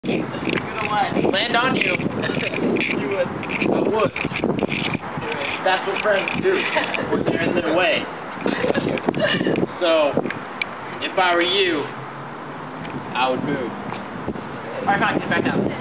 Land on you. You would. I would. That's what friends do when they're in their way. So, if I were you, I would move. Alright, fine, get back down.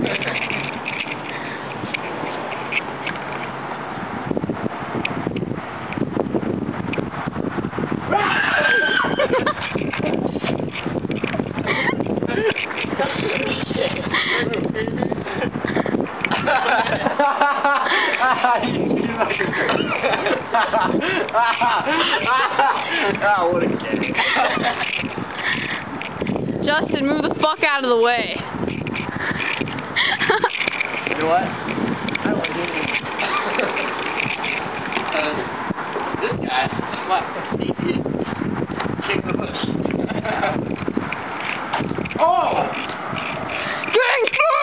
What a kid. Justin, move the fuck out of the way. You know what? I don't this guy, what? Kick the bush. Oh! Gang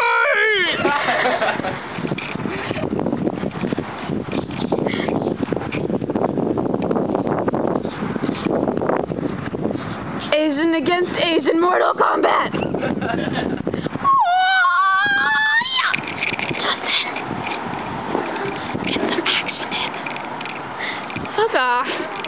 Asian against Asian Mortal Kombat! Justin! Get some action in. Fuck off.